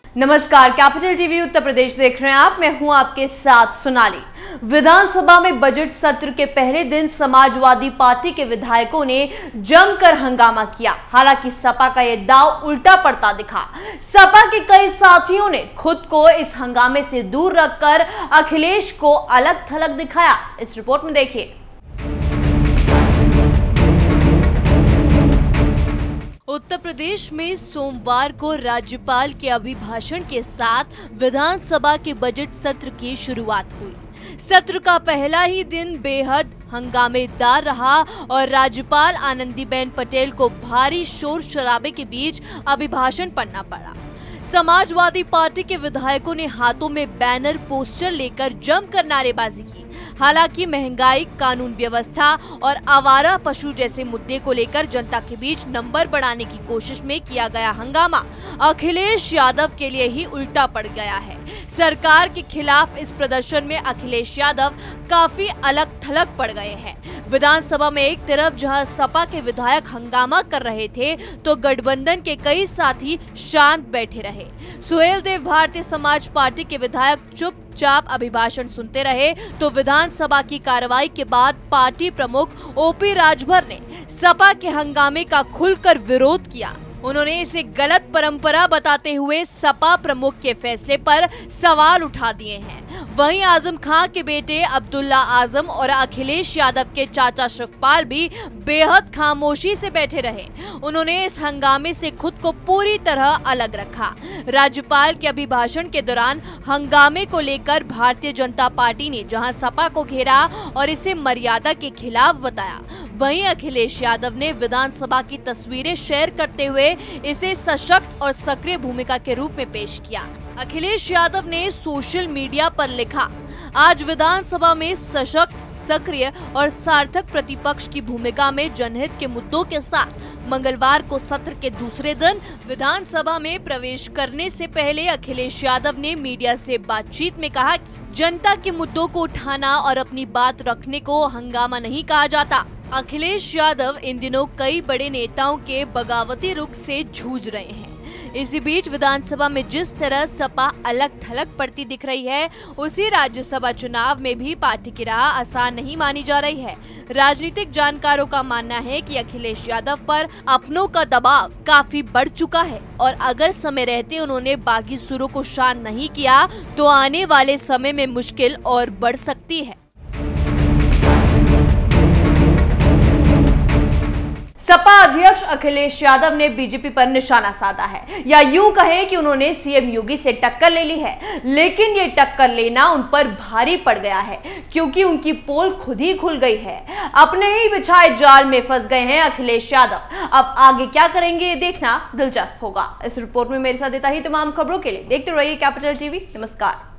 नमस्कार, capital TV Uttar Pradesh देख रहे हैं आप। मैं हूं आपके साथ सोनाली। विधानसभा में बजट सत्र के पहले दिन समाजवादी पार्टी के विधायकों ने जमकर हंगामा किया। हालांकि सपा का यह दांव उल्टा पड़ता दिखा। सपा के कई साथियों ने खुद को इस हंगामे से दूर रखकर अखिलेश को अलग थलग दिखाया। इस रिपोर्ट में देखिए। उत्तर प्रदेश में सोमवार को राज्यपाल के अभिभाषण के साथ विधानसभा के बजट सत्र की शुरुआत हुई। सत्र का पहला ही दिन बेहद हंगामेदार रहा और राज्यपाल आनंदीबेन पटेल को भारी शोर शराबे के बीच अभिभाषण पढ़ना पड़ा। समाजवादी पार्टी के विधायकों ने हाथों में बैनर पोस्टर लेकर जमकर नारेबाजी की। हालांकि महंगाई, कानून व्यवस्था और आवारा पशु जैसे मुद्दे को लेकर जनता के बीच नंबर बढ़ाने की कोशिश में किया गया हंगामा अखिलेश यादव के लिए ही उल्टा पड़ गया है। सरकार के खिलाफ इस प्रदर्शन में अखिलेश यादव काफी अलग थलग पड़ गए हैं। विधानसभा में एक तरफ जहां सपा के विधायक हंगामा कर रहे थे, तो गठबंधन के कई साथी शांत बैठे रहे। सुहेल देव भारतीय समाज पार्टी के विधायक चुपचाप अभिभाषण सुनते रहे, तो विधानसभा की कार्रवाई के बाद पार्टी प्रमुख ओपी राजभर ने सपा के हंगामे का खुलकर विरोध किया। उन्होंने इसे गलत परंपरा बताते हुए सपा प्रमुख के फैसले पर सवाल उठा दिए हैं। वहीं आजम खां के बेटे अब्दुल्ला आजम और अखिलेश यादव के चाचा शिवपाल भी बेहद खामोशी से बैठे रहे। उन्होंने इस हंगामे से खुद को पूरी तरह अलग रखा। राज्यपाल के अभिभाषण के दौरान हंगामे को लेकर भारतीय जनता पार्टी ने जहां सपा को घेरा और इसे मर्यादा के खिलाफ बताया, वहीं अखिलेश यादव ने विधानसभा की तस्वीरें शेयर करते हुए इसे सशक्त और सक्रिय भूमिका के रूप में पेश किया। अखिलेश यादव ने सोशल मीडिया पर लिखा, आज विधानसभा में सशक्त, सक्रिय और सार्थक प्रतिपक्ष की भूमिका में जनहित के मुद्दों के साथ मंगलवार को सत्र के दूसरे दिन विधानसभा में प्रवेश करने से पहले अखिलेश यादव ने मीडिया से बातचीत में कहा कि जनता के मुद्दों को उठाना और अपनी बात रखने को हंगामा नहीं कहा जाता। अखिलेश यादव इन दिनों कई बड़े नेताओं के बगावती रुख से जूझ रहे हैं। इसी बीच विधानसभा में जिस तरह सपा अलग थलग पड़ती दिख रही है, उसी राज्यसभा चुनाव में भी पार्टी की राह आसान नहीं मानी जा रही है। राजनीतिक जानकारों का मानना है कि अखिलेश यादव पर अपनों का दबाव काफी बढ़ चुका है और अगर समय रहते उन्होंने बागी सुरों को शांत नहीं किया तो आने वाले समय में मुश्किल और बढ़ सकती है। सपा अध्यक्ष अखिलेश यादव ने बीजेपी पर निशाना साधा है, या यूं कहें कि उन्होंने सीएम योगी से टक्कर ले ली है। लेकिन ये टक्कर लेना उन पर भारी पड़ गया है, क्योंकि उनकी पोल खुद ही खुल गई है। अपने ही बिछाए जाल में फंस गए हैं अखिलेश यादव। अब आगे क्या करेंगे ये देखना दिलचस्प होगा। इस रिपोर्ट में मेरे साथ देता ही तमाम खबरों के लिए देखते रहिए कैपिटल टीवी। नमस्कार।